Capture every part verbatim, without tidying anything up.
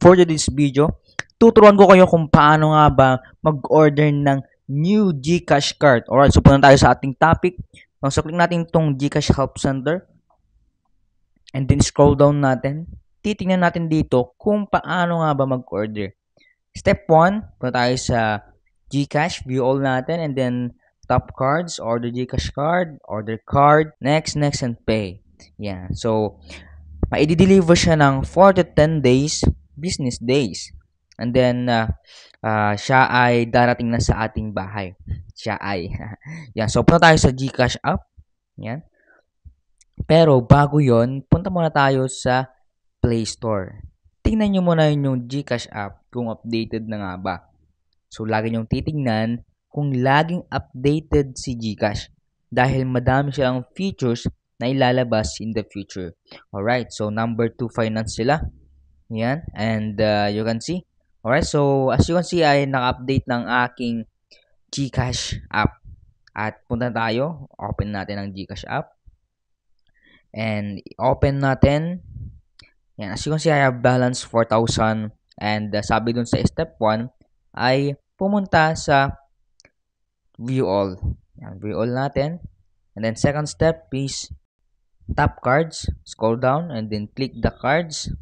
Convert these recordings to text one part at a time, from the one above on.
for today's video, tuturuan ko kayo kung paano nga ba mag-order ng new GCash card. Alright, so punta tayo sa ating topic. So, click natin itong GCash Help Center. And then scroll down natin. Titingnan natin dito kung paano nga ba mag-order. Step one, punta tayo sa GCash, view all natin, and then top cards, order GCash card, order card, next, next, and pay. Yan. So, ma-deliver siya ng four to ten days, business days. And then, uh, uh, siya ay darating na sa ating bahay. Siya ay. Yan. So, punta tayo sa GCash app. Yan. Pero, bago yon, punta muna tayo sa Play Store. Tingnan nyo muna yun yung GCash app kung updated na nga ba. So, lagi nyong titingnan kung laging updated si GCash dahil madami siyang features na ilalabas in the future. Alright, so number two finance sila. Yan, and uh, you can see. Alright, so as you can see ay naka-update ng aking GCash app. At punta tayo, open natin ang GCash app. And open natin. Yan, as you can see, I have balance four thousand. And uh, sabi dun sa step one ay pumunta sa view all. Yan, view all natin. And then second step is tap cards. Scroll down and then click the cards.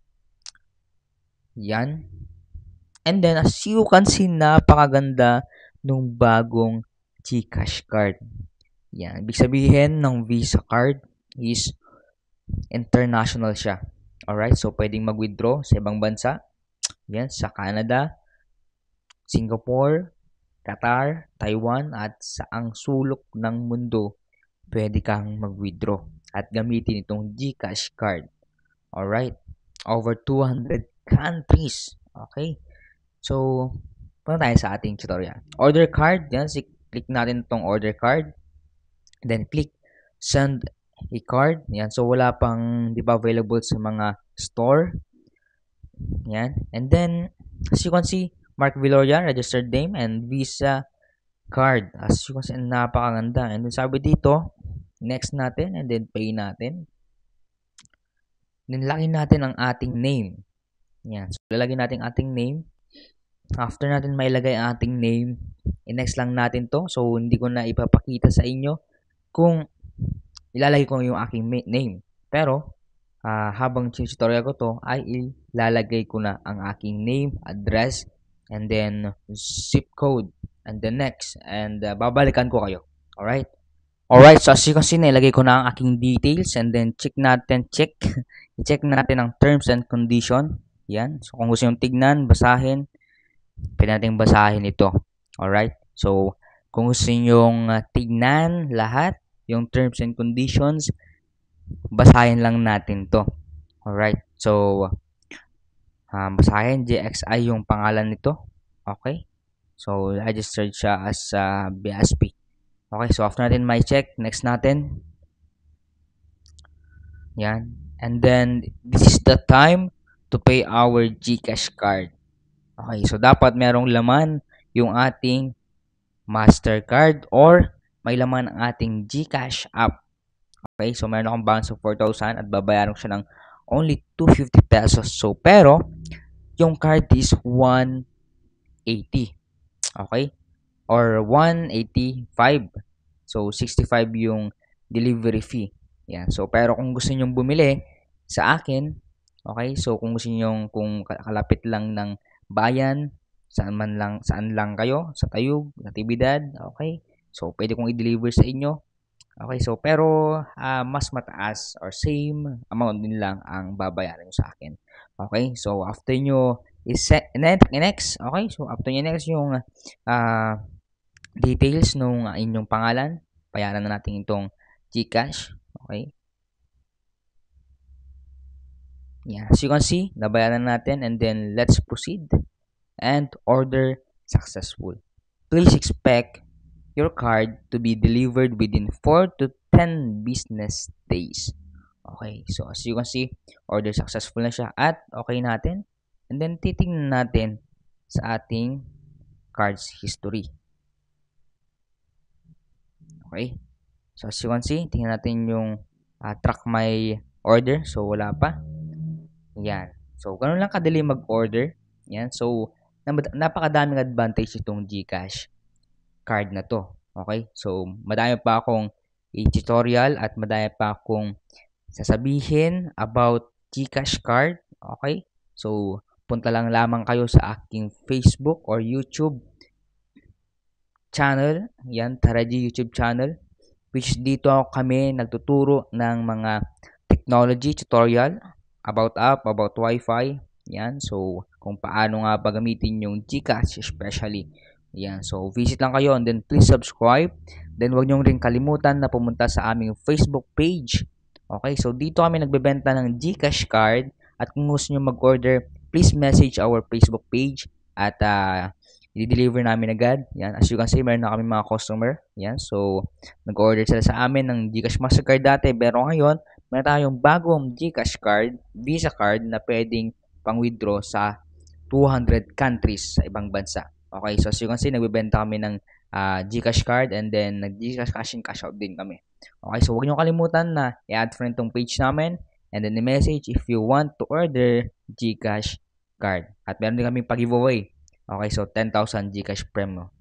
Yan. And then as you can see, napakaganda nung bagong GCash card. Yan. Ibig sabihin ng Visa card is international siya. Alright, so pwedeng mag-withdraw sa ibang bansa. Yan, sa Canada, Singapore, Qatar, Taiwan, at sa ang sulok ng mundo, pwede kang mag-withdraw at gamitin itong GCash card. Alright, over two hundred countries. Okay, so, punta tayo sa ating tutorial. Order card, yan, si click natin itong order card. Then, click send a card. Yan, so wala pang, di ba, available sa mga store. Yan, and then, as you can see, Mark Villoria, registered name, and Visa card. As you can see, napakaganda. And then sabi dito, next natin, and then pay natin. Then lagyan natin ang ating name. Yan. So, lalagyan natin ating name. After natin mailagay ang ating name, i-next lang natin to. So, hindi ko na ipapakita sa inyo kung ilalagay ko yung aking name. Pero, uh, habang tutorial ko to, ay ilalagay ko na ang aking name, address, and then zip code, and then next, and uh, babalikan ko kayo. Alright? Alright, so as you can see, nailagay ko na ang aking details, and then check natin, check, i-check natin ang terms and condition. Yan. So, kung gusto yung tignan, basahin, pwede natin basahin ito. Alright? So, kung gusto yung uh, tignan lahat, yung terms and conditions, basahin lang natin to. Alright? So, um, basahin, J X I yung pangalan nito. Okay? So, registered siya as uh, B S P. Okay, so after natin may check, next natin. Yan. And then, this is the time to pay our GCash card. Okay, so dapat merong laman yung ating Mastercard or may laman ang ating GCash app. Okay, so meron akong balance of four thousand at babayaran ko siya ng only two hundred fifty pesos. So, pero, yung card is one eighty. Okay? Or one eighty-five. So, sixty-five yung delivery fee. Yan. So, pero kung gusto niyo bumili sa akin, okay? So, kung gusto niyo kung kalapit lang ng bayan, saan man lang, saan lang kayo, sa Tayug, Natividad, okay? So, pwede kong i-deliver sa inyo. Okay, so pero uh, mas mataas or same amount din lang ang babayaran nyo sa akin. Okay, so after nyo i-set next, okay, so after nyo next yung uh, details nung inyong pangalan, bayaran na natin itong GCash. Okay. Yeah, as you can see, nabayaran natin and then let's proceed and order successful. Please expect your card to be delivered within four to ten business days. Okay, so as you can see, order successful na siya at okay natin. And then titingnan natin sa ating cards history. Okay, so as you can see, tingnan natin yung uh, track my order. So wala pa. Yan. So, ganun lang kadali mag-order. Yan. So, napakadaming advantage itong GCash card na to. Okay? So, madami pa akong i-tutorial at madami pa akong sasabihin about GCash card. Okay? So, punta lang lamang kayo sa aking Facebook or YouTube channel. Yan, Taraji YouTube channel. Which dito kami nagtuturo ng mga technology tutorial about app, about Wi-Fi. Yan. So, kung paano nga ba gamitin yung GCash especially. Yan. So, visit lang kayo and then please subscribe. Then, huwag nyo rin kalimutan na pumunta sa aming Facebook page. Okay. So, dito kami nagbebenta ng GCash card. At kung gusto nyo mag-order, please message our Facebook page. At, uh, i-deliver namin agad. Yan. As you can see, meron na kami mga customer. Yan. So, nag-order sila sa amin ng GCash Mastercard dati. Pero ngayon, meron tayong bagong GCash card, Visa card na pwedeng pang-withdraw sa two hundred countries sa ibang bansa. Okay. So, as you can see, nagbebenta kami ng uh, GCash card and then nag-GCash cash in cash out din kami. Okay. So, huwag nyo kalimutan na i-add friend tong page namin and then i-message if you want to order GCash card. At meron din kami pag-giveaway. Okay, so ten thousand GCash Premo.